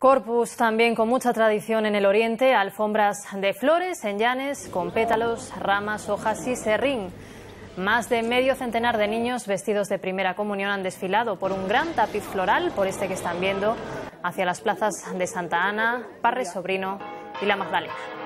Corpus también con mucha tradición en el oriente, alfombras de flores en llanes con pétalos, ramas, hojas y serrín. Más de medio centenar de niños vestidos de primera comunión han desfilado por un gran tapiz floral, por este que están viendo, hacia las plazas de Santa Ana, Parres Sobrino y La Magdalena.